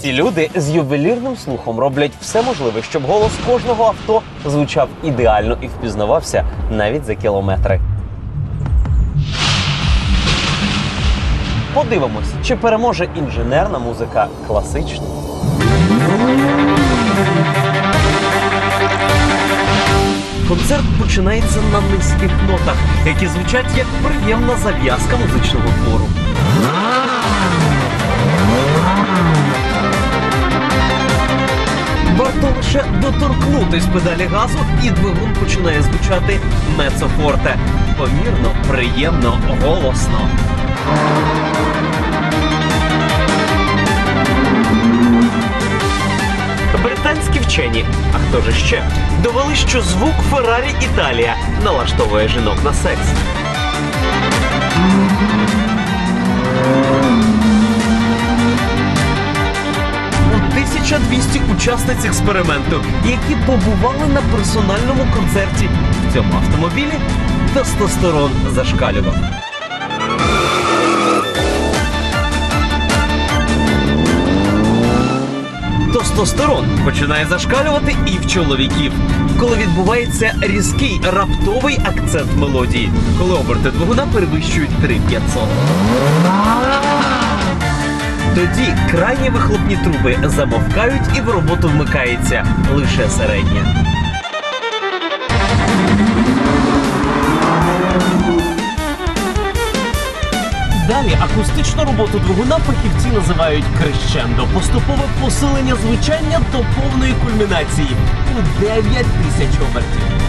Ці люди з ювелірним слухом роблять все можливе, щоб голос кожного авто звучав ідеально і впізнавався навіть за кілометри. Подивимось, чи переможе інженерна музика класичну. Концерт починається на низьких нотах, які звучать як приємна зав'язка музичного твору. Варто лише доторкнутись педалі газу, і двигун починає звучати мецо-форте. Помірно, приємно, голосно. Британські вчені, а хто ж ще, довели, що звук Феррарі Італія налаштовує жінок на секс. У 1200 учасниць експерименту, які побували на персональному концерті в цьому автомобілі, тестостерон зашкалював. Тестостерон починає зашкалювати і в чоловіків, коли відбувається різкий раптовий акцент мелодії, коли оберти двигуна перевищують 3500. Тоді крайні вихлопні труби замовкають і в роботу вмикається лише середня. Далі акустичну роботу двигуна фахівці називають крещендо – поступове посилення звучання до повної кульмінації у 9000 обертів.